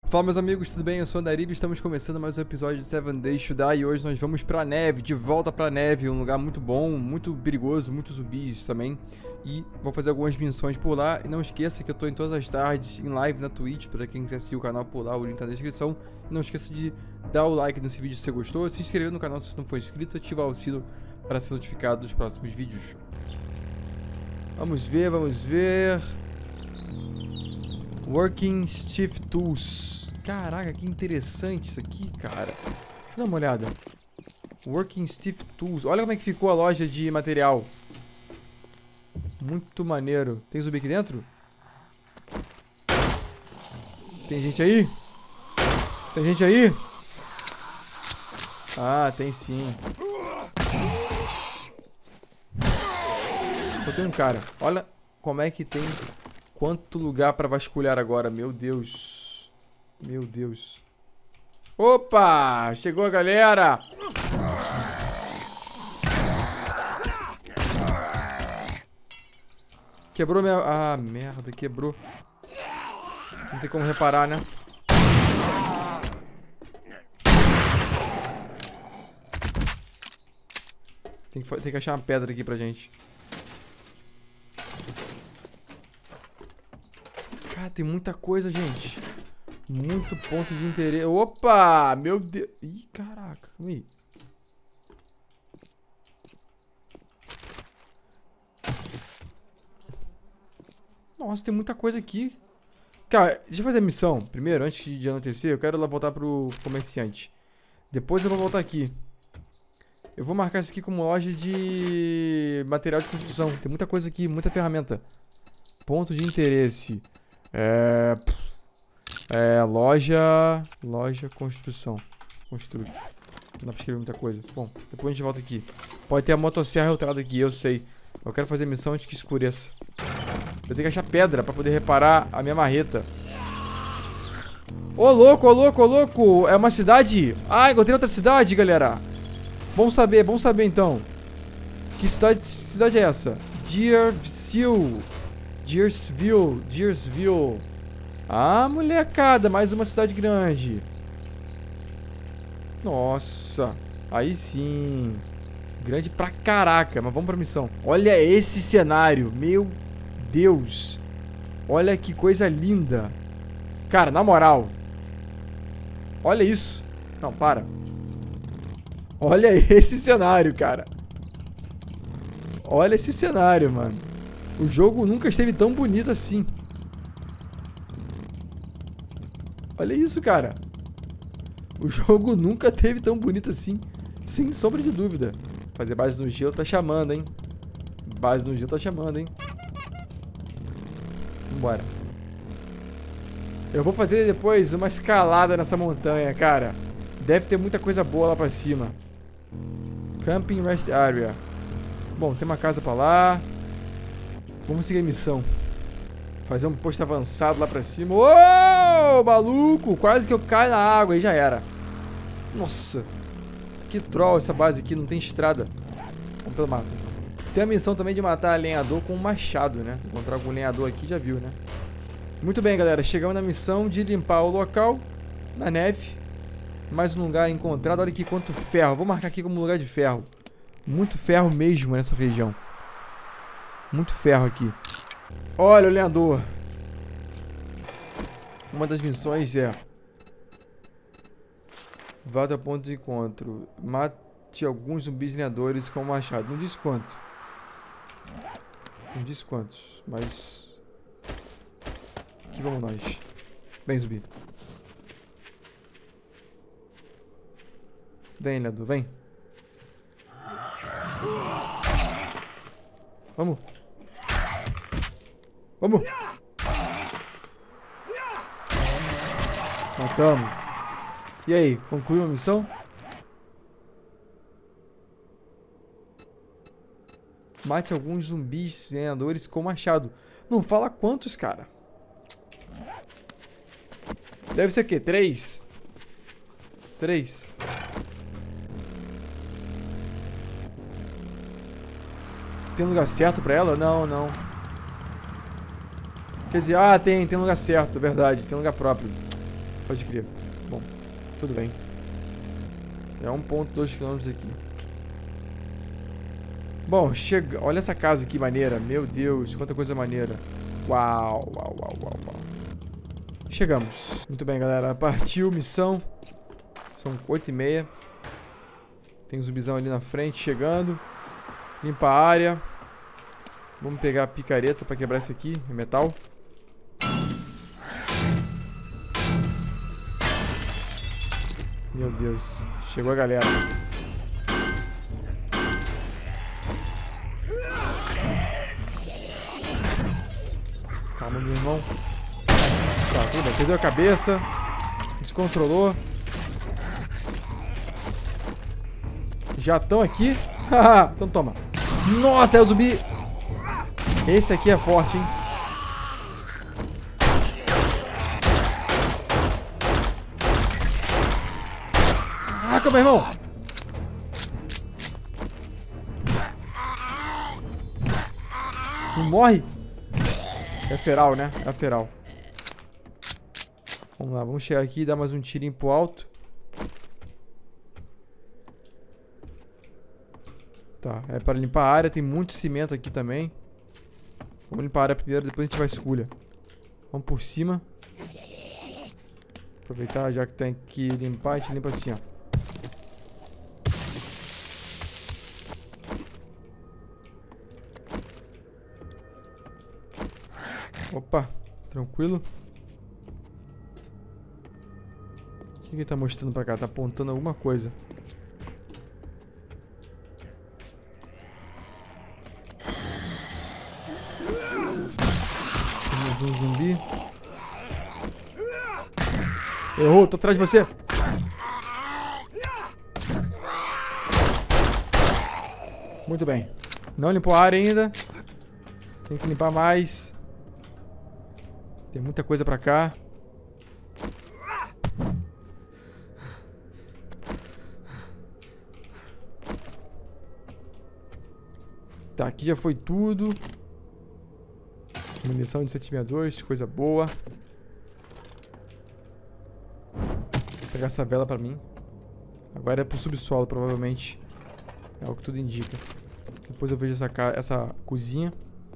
Fala meus amigos, tudo bem? Eu sou o Andarilho, estamos começando mais um episódio de 7 Days to Die e hoje nós vamos pra neve, de volta pra neve, um lugar muito bom, muito perigoso, muitos zumbis também. E vou fazer algumas missões por lá. E não esqueça que eu tô em todas as tardes em live na Twitch, para quem quiser seguir o canal por lá, o link tá na descrição. E não esqueça de dar o like nesse vídeo se você gostou, se inscrever no canal se não for inscrito, ativar o sino para ser notificado dos próximos vídeos. Vamos ver, vamos ver... Working Stiff Tools. Caraca, que interessante isso aqui, cara. Deixa eu dar uma olhada. Working Stiff Tools. Olha como é que ficou a loja de material. Muito maneiro. Tem zumbi aqui dentro? Tem gente aí? Tem gente aí? Ah, tem sim. Só tem um cara. Olha como é que tem... Quanto lugar pra vasculhar agora, meu Deus. Meu Deus. Opa! Chegou a galera! Quebrou minha... Ah, merda, quebrou. Não tem como reparar, né? Tem que achar uma pedra aqui pra gente. Cara, tem muita coisa, gente. Muito ponto de interesse. Opa! Meu Deus. Ih, caraca. Calma aí. Nossa, tem muita coisa aqui. Cara, deixa eu fazer a missão primeiro, antes de anoitecer. Eu quero lá voltar pro comerciante. Depois eu vou voltar aqui. Eu vou marcar isso aqui como loja de material de construção. Tem muita coisa aqui, muita ferramenta. Ponto de interesse. Loja, construção. Construir. Não dá pra escrever muita coisa. Bom, depois a gente volta aqui. Pode ter a motosserra outrada aqui, eu sei. Eu quero fazer missão antes que escureça. Eu tenho que achar pedra pra poder reparar a minha marreta. Ô louco, ô louco, ô louco! É uma cidade? Ah, encontrei outra cidade, galera. Bom saber então. Que cidade é essa? Deersville. Ah, molecada, mais uma cidade grande. Nossa, aí sim. Grande pra caraca, mas vamos pra missão. Olha esse cenário, meu Deus. Olha que coisa linda. Cara, na moral. Olha isso. Não, para. Olha esse cenário, cara. Olha esse cenário, mano. O jogo nunca esteve tão bonito assim. Olha isso, cara. O jogo nunca esteve tão bonito assim. Sem sombra de dúvida. Fazer base no gelo tá chamando, hein. Base no gelo tá chamando, hein. Vambora. Eu vou fazer depois uma escalada nessa montanha, cara. Deve ter muita coisa boa lá pra cima. Camping Rest Area. Bom, tem uma casa pra lá. Vamos seguir a missão. Fazer um posto avançado lá pra cima. Ô, maluco! Quase que eu caio na água e já era. Nossa. Que troll essa base aqui, não tem estrada. Vamos pelo mato. Tem a missão também de matar lenhador com um machado, né? Encontrar algum lenhador aqui, já viu, né? Muito bem, galera. Chegamos na missão de limpar o local na neve. Mais um lugar encontrado. Olha aqui quanto ferro. Vou marcar aqui como lugar de ferro. Muito ferro mesmo nessa região. Muito ferro aqui. Olha o lenhador. Uma das missões é... Vá ao ponto de encontro. Mate alguns zumbis lenhadores com o machado. Não diz quanto. Não diz quantos. Mas... Aqui vamos nós. Vem, zumbi. Vem, lenhador. Vem. Vamos. Vamos. Matamos. E aí, concluiu a missão? Mate alguns zumbis lenhadores com machado. Não fala quantos, cara. Deve ser o quê? 3? 3. Tem lugar certo pra ela? Não, não. Quer dizer, ah, tem lugar certo, verdade. Tem lugar próprio. Pode crer. Bom, tudo bem. É 1,2 km aqui. Bom, chega. Olha essa casa aqui maneira. Meu Deus, quanta coisa maneira. Uau, uau, uau, uau, uau. Chegamos. Muito bem, galera. Partiu, missão. São 8h30. Tem um zumbizão ali na frente, chegando. Limpa a área. Vamos pegar a picareta pra quebrar isso aqui. É metal. Meu Deus. Chegou a galera. Calma, meu irmão. Tá, tudo bem. Perdeu a cabeça. Descontrolou. Já estão aqui? Então toma. Nossa, é o zumbi. Esse aqui é forte, hein? Caraca, meu irmão. Não morre? É feral, né? É feral. Vamos lá, vamos chegar aqui e dar mais um tirinho pro alto. Tá, é para limpar a área. Tem muito cimento aqui também. Vamos limpar a área primeiro, depois a gente vai esculha. Vamos por cima. Aproveitar, já que tem que limpar, a gente limpa assim, ó. Opa, tranquilo. O que ele tá mostrando pra cá? Tá apontando alguma coisa. Temos um zumbi. Errou, tô atrás de você. Muito bem. Não limpou a área ainda. Tem que limpar mais. Tem muita coisa pra cá. Tá, aqui já foi tudo. Munição de 762, coisa boa. Vou pegar essa vela pra mim. Agora é pro subsolo, provavelmente. É o que tudo indica. Depois eu vejo essa cozinha.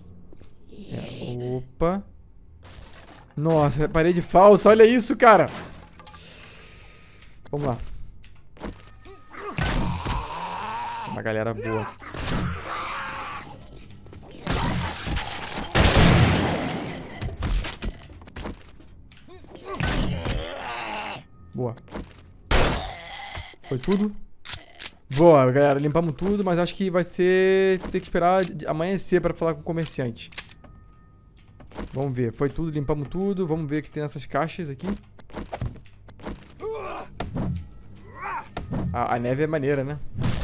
É, opa. Nossa, parede falsa, olha isso, cara. Vamos lá. Uma galera boa. Boa. Foi tudo? Boa, galera, limpamos tudo, mas acho que vai ser... Tem que esperar amanhecer pra falar com o comerciante. Vamos ver, foi tudo, limpamos tudo. Vamos ver o que tem nessas caixas aqui. A neve é maneira, né?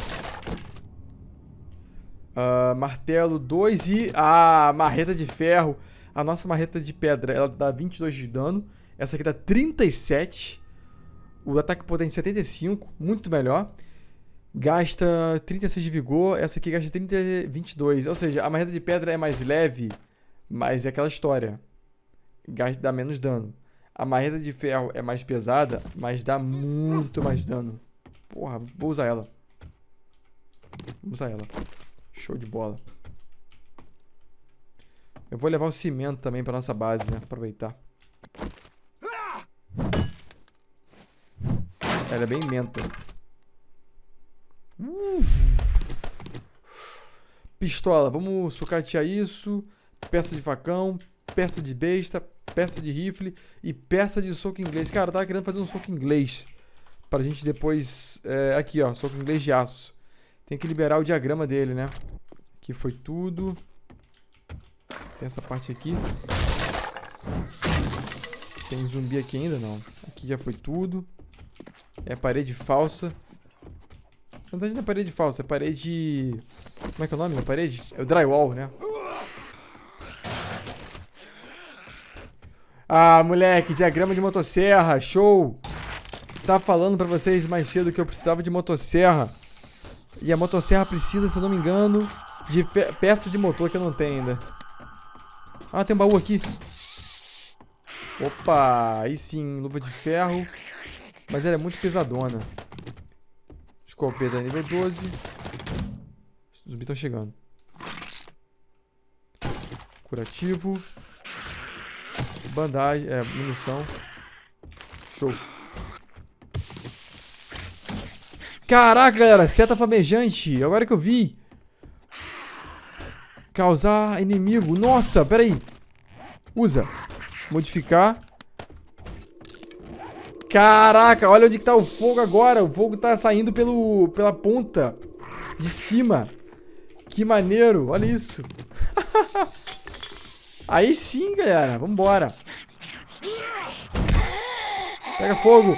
Martelo 2 e... marreta de ferro. A nossa marreta de pedra, ela dá 22 de dano. Essa aqui dá 37. O ataque potente 75, muito melhor. Gasta 36 de vigor. Essa aqui gasta 22. Ou seja, a marreta de pedra é mais leve, mas é aquela história. Dá menos dano. A marreta de ferro é mais pesada, mas dá muito mais dano. Porra, vou usar ela. Vamos usar ela. Show de bola. Eu vou levar o cimento também pra nossa base, né? Aproveitar. Ela é bem lenta. Pistola, vamos sucatear isso. Peça de facão, peça de besta, peça de rifle e peça de soco inglês. Cara, eu tava querendo fazer um soco inglês pra gente depois... aqui, ó, soco inglês de aço. Tem que liberar o diagrama dele, né? Aqui foi tudo. Tem essa parte aqui. Tem zumbi aqui ainda? Não. Aqui já foi tudo. É parede falsa. Na verdade não é parede falsa, é parede... Como é que é o nome da parede? É o drywall, né? Ah, moleque, diagrama de motosserra, show! Tava falando pra vocês mais cedo que eu precisava de motosserra. E a motosserra precisa, se eu não me engano, de peça de motor que eu não tenho ainda. Ah, tem um baú aqui. Opa, aí sim, luva de ferro. Mas ela é muito pesadona. Escopeta nível 12. Os zumbis estão chegando. Curativo. Bandagem, munição. Show. Caraca, galera, seta flamejante. Agora que eu vi. Causar inimigo. Nossa, peraí. Usa. Modificar. Caraca, olha onde que tá o fogo agora. O fogo tá saindo pela ponta de cima. Que maneiro, olha isso. Aí sim, galera, vambora. Pega fogo.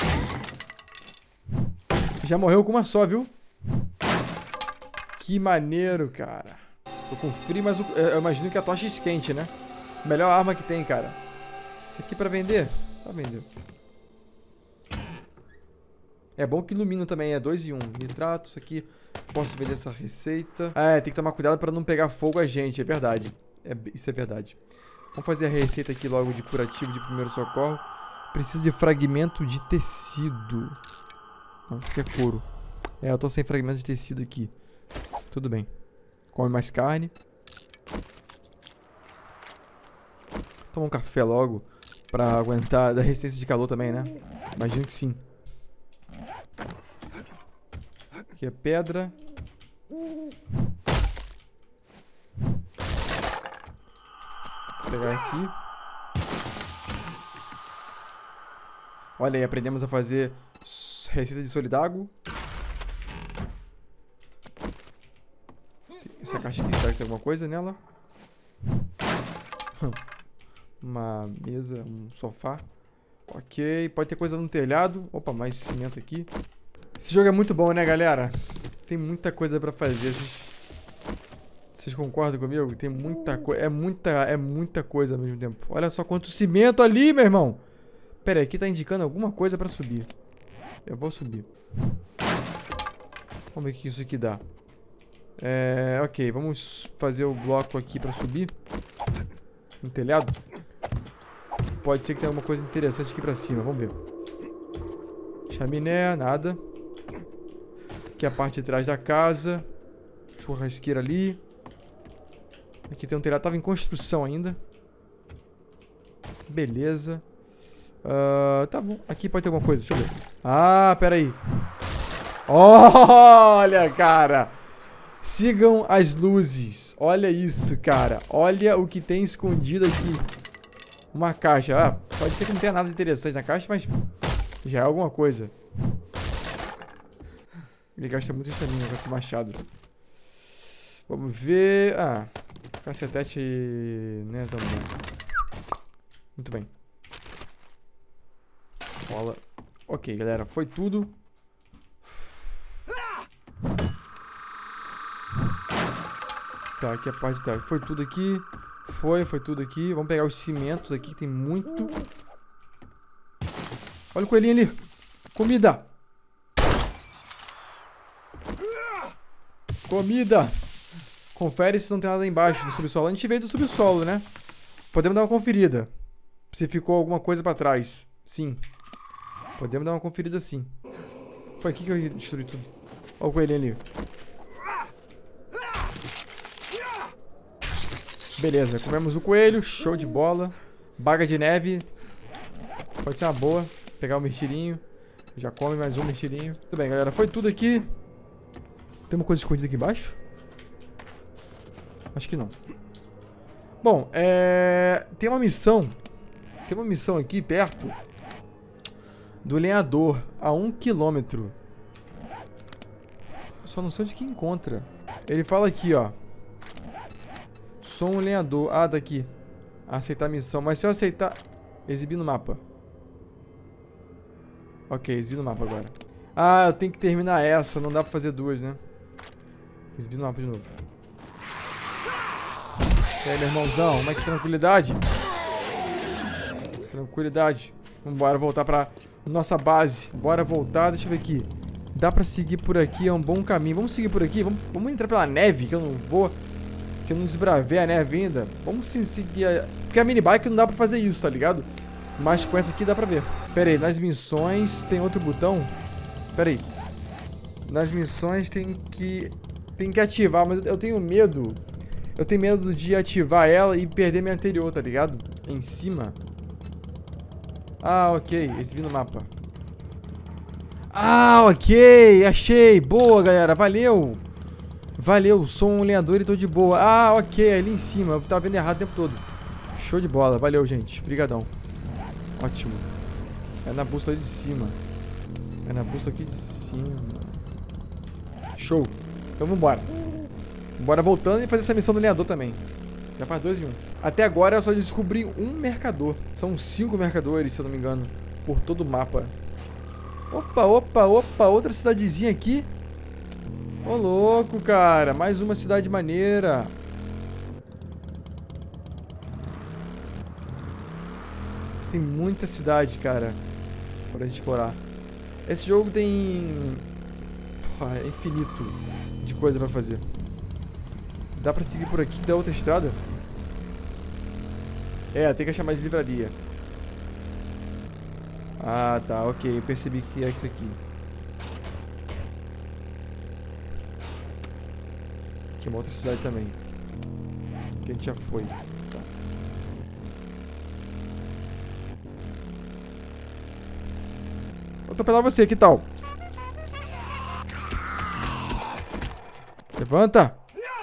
Já morreu com uma só, viu? Que maneiro, cara. Tô com frio, mas eu imagino que a tocha esquente, né? Melhor arma que tem, cara. Isso aqui pra vender? Pra vender. É bom que ilumina também, é 2 em 1. Nitrato, isso aqui. Posso vender essa receita. Tem que tomar cuidado pra não pegar fogo a gente, é verdade. Isso é verdade. Vamos fazer a receita aqui logo de curativo de primeiro socorro. Preciso de fragmento de tecido. Não, isso aqui é couro. Eu tô sem fragmento de tecido aqui. Tudo bem. Come mais carne. Toma um café logo. Pra aguentar da resistência de calor também, né? Imagino que sim. Aqui é pedra. Vou pegar aqui. Olha aí, aprendemos a fazer receita de solidago. Essa caixa aqui, será que tem alguma coisa nela? Uma mesa, um sofá. Ok, pode ter coisa no telhado. Opa, mais cimento aqui. Esse jogo é muito bom, né, galera? Tem muita coisa pra fazer. Vocês concordam comigo? Tem muita coisa. É muita coisa ao mesmo tempo. Olha só quanto cimento ali, meu irmão. Pera aí, aqui tá indicando alguma coisa pra subir. Eu vou subir. Vamos ver o que isso aqui dá. Ok, vamos fazer o bloco aqui pra subir. No telhado. Pode ser que tenha alguma coisa interessante aqui pra cima, vamos ver. Chaminé, nada. Aqui é a parte de trás da casa. Churrasqueira ali. Aqui tem um telhado, tava em construção ainda. Beleza. Tá bom, aqui pode ter alguma coisa, deixa eu ver. Pera aí. Olha, cara. Sigam as luzes. Olha isso, cara. Olha o que tem escondido aqui. Uma caixa. Pode ser que não tenha nada interessante na caixa, mas já é alguma coisa. Ele gasta muito estamina com esse machado. Vamos ver. Cacetete, né, também. Muito bem. Bola. Ok, galera, foi tudo. Tá, aqui a parte de trás. Foi tudo aqui. Foi tudo aqui. Vamos pegar os cimentos aqui, que tem muito. Olha o coelhinho ali. Comida. Comida. Confere se não tem nada embaixo do subsolo. A gente veio do subsolo, né? Podemos dar uma conferida. Se ficou alguma coisa pra trás. Sim. Podemos dar uma conferida sim. Foi aqui que eu destruí tudo. Olha o coelhinho ali. Beleza, comemos o coelho. Show de bola. Baga de neve. Pode ser uma boa. Pegar o mirtilinho. Já come mais um mirtilinho. Tudo bem, galera. Foi tudo aqui. Tem uma coisa escondida aqui embaixo? Acho que não. Bom, tem uma missão. Tem uma missão aqui perto do lenhador, a 1 km. Só não sei onde que encontra. Ele fala aqui, ó. Sou um lenhador. Daqui. Aceitar a missão. Mas se eu aceitar... Exibir no mapa. Ok, exibir no mapa agora. Eu tenho que terminar essa. Não dá pra fazer duas, né? Exibir no mapa de novo. E aí, meu irmãozão? Como é que tranquilidade? Tranquilidade. Vambora voltar pra nossa base. Bora voltar. Deixa eu ver aqui. Dá pra seguir por aqui. É um bom caminho. Vamos seguir por aqui. Vamos entrar pela neve, que eu não vou... Que eu não desbravei a neve ainda. Vamos sim seguir... Porque a minibike não dá pra fazer isso, tá ligado? Mas com essa aqui dá pra ver. Pera aí, nas missões tem outro botão? Pera aí. Nas missões tem que ativar, mas eu tenho medo. Eu tenho medo de ativar ela e perder minha anterior, tá ligado? Em cima. Ah, ok. Exibindo o mapa. Ah, ok. Achei. Boa, galera. Valeu. Valeu. Sou um lenhador e tô de boa. Ah, ok. Ali em cima. Eu tava vendo errado o tempo todo. Show de bola. Valeu, gente. Obrigadão. Ótimo. É na bússola ali de cima. É na bússola aqui de cima. Show. Então vambora. Bora voltando e fazer essa missão do lenhador também. Já faz 2 em 1. Até agora eu só descobri um mercador. São 5 mercadores, se eu não me engano, por todo o mapa. Opa, opa, opa. Outra cidadezinha aqui. Ô, louco, cara. Mais uma cidade maneira. Tem muita cidade, cara, pra gente explorar. Esse jogo tem... Porra, é infinito de coisa pra fazer. Dá pra seguir por aqui da outra estrada? É, tem que achar mais livraria. Ah, tá, ok. Eu percebi que é isso aqui. Aqui é uma outra cidade também. Que a gente já foi. Tá. Vou atropelar você, que tal? Levanta!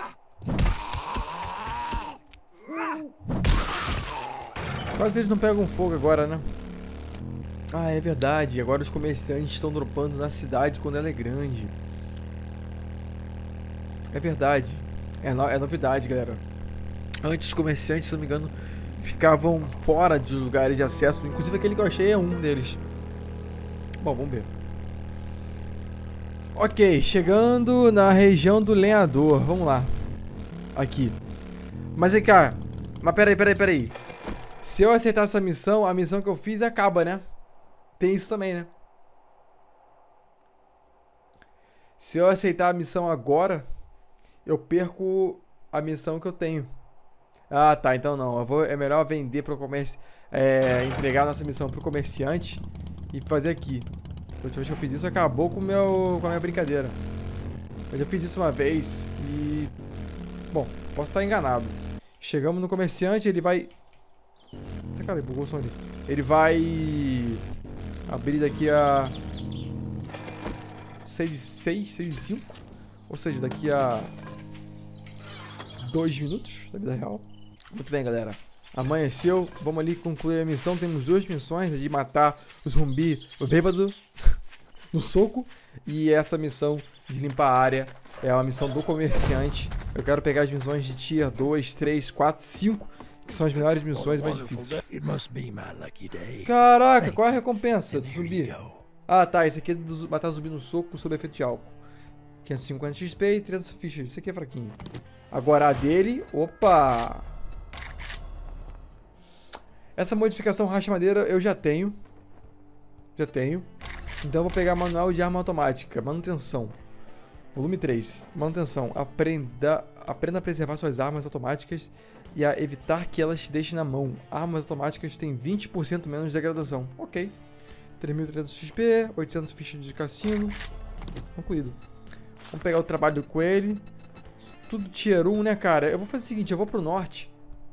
Quase eles não pegam fogo agora, né? Ah, é verdade. Agora os comerciantes estão dropando na cidade quando ela é grande. É verdade. É novidade, galera. Antes os comerciantes, se não me engano, ficavam fora de lugares de acesso. Inclusive aquele que eu achei é um deles. Bom, vamos ver. Ok, chegando na região do lenhador. Vamos lá. Aqui. Mas aí, cara. Mas peraí. Se eu aceitar essa missão, a missão que eu fiz acaba, né? Tem isso também, né? Se eu aceitar a missão agora, eu perco a missão que eu tenho. Ah, tá. Então não. É melhor vender pro comércio. Entregar a nossa missão pro comerciante e fazer aqui. A última vez que eu fiz isso acabou com a minha brincadeira. Eu já fiz isso uma vez e... Bom, posso estar enganado. Chegamos no comerciante, ele vai... Cara, bugou o som ali. Ele vai abrir daqui a 6:05. Ou seja, daqui a 2 minutos da vida real. Muito bem, galera. Amanheceu. Vamos ali concluir a missão. Temos 2 missões, de matar o zumbi bêbado no soco. E essa missão de limpar a área é uma missão do comerciante. Eu quero pegar as missões de tier 2, 3, 4, 5. Que são as melhores missões mais difíceis. Caraca, qual é a recompensa do zumbi? Ah, tá. Esse aqui é do matar zumbi no soco sob efeito de álcool. 550 XP e 300 fichas. Esse aqui é fraquinho. Agora a dele... Opa! Essa modificação racha madeira eu já tenho. Então eu vou pegar manual de arma automática. Manutenção. Volume 3. Manutenção. Aprenda a preservar suas armas automáticas e a evitar que elas te deixem na mão. Armas automáticas têm 20% menos de degradação. Ok. 3.300 XP, 800 fichas de cassino. Concluído. Vamos pegar o trabalho do coelho. Tudo tier 1, né, cara? Eu vou fazer o seguinte, eu vou pro norte.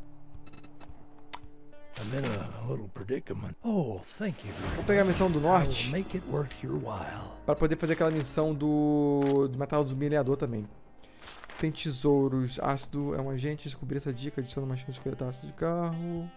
Vou pegar a missão do norte para poder fazer aquela missão do matar o zumbi lenhador também. Tem tesouros, ácido é um agente, descobrir essa dica, adiciona uma chance de coletar ácido de carro.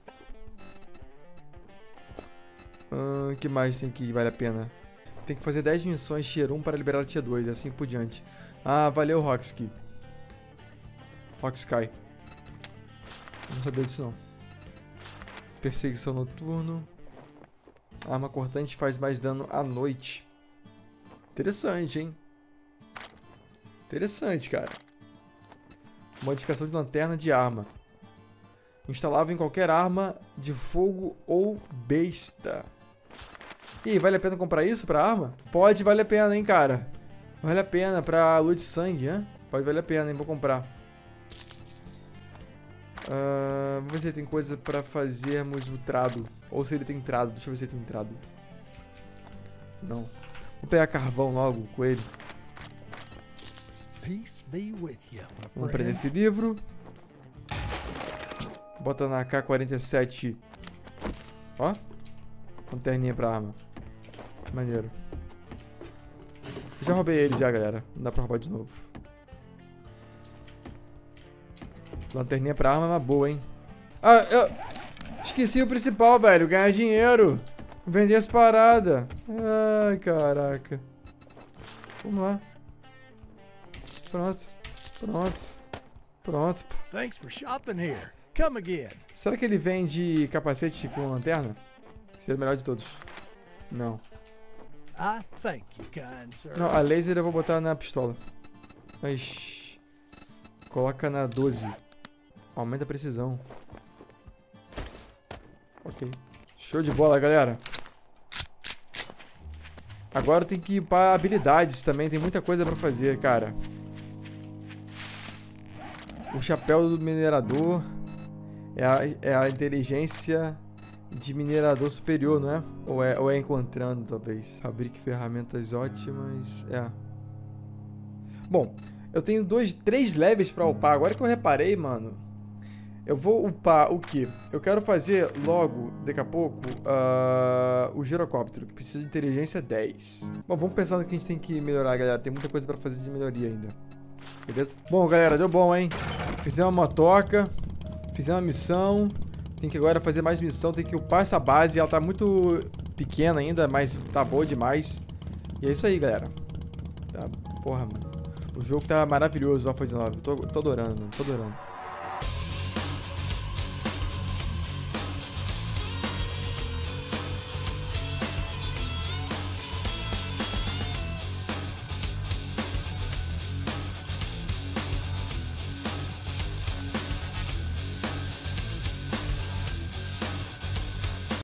Que mais tem que vale a pena? Tem que fazer 10 missões tier 1 para liberar tier 2 e assim por diante. Ah, valeu, Rocksky. Rocksky. Não sabia disso não. Perseguição noturno. Arma cortante faz mais dano à noite. Interessante, hein? Interessante, cara. Modificação de lanterna de arma. Instalável em qualquer arma de fogo ou besta. Ih, vale a pena comprar isso pra arma? Pode valer a pena, hein, cara. Vale a pena pra lua de sangue, hein? Pode valer a pena, hein? Vou comprar. Vamos ver se ele tem coisa pra fazermos o trado. Ou se ele tem trado. Deixa eu ver se ele tem trado. Não. Vou pegar carvão logo com ele. Vamos prender esse livro. Bota na AK-47. Ó. Lanterninha pra arma. Maneiro. Já roubei ele já, galera. Não dá pra roubar de novo. Lanterninha pra arma é uma boa, hein? Ah, eu esqueci o principal, velho. Ganhar dinheiro. Vender as paradas. Ai, caraca. Vamos lá. Pronto. Pronto. Pronto. Thanks for shopping here. Come again. Será que ele vende capacete com lanterna? Seria o melhor de todos. Não. I thank you, kind sir. Não, a laser eu vou botar na pistola. Mas... Coloca na 12. Aumenta a precisão. Ok. Show de bola, galera. Agora tem que ir para habilidades também. Tem muita coisa pra fazer, cara. O chapéu do minerador é a inteligência de minerador superior, não é? Ou é encontrando, talvez. Fabrique ferramentas ótimas. Bom, eu tenho 3 levels pra upar. Agora que eu reparei, mano, eu vou upar o quê? Eu quero fazer logo, daqui a pouco, o girocóptero, que precisa de inteligência 10. Bom, vamos pensar no que a gente tem que melhorar, galera. Tem muita coisa pra fazer de melhoria ainda. Beleza? Bom, galera, deu bom, hein? Fizemos uma motoca. Fizemos uma missão. Tem que agora fazer mais missão. Tem que upar essa base. Ela tá muito pequena ainda, mas tá boa demais. E é isso aí, galera. Tá, porra, mano. O jogo tá maravilhoso, Alpha 19. Tô adorando, mano. Tô adorando.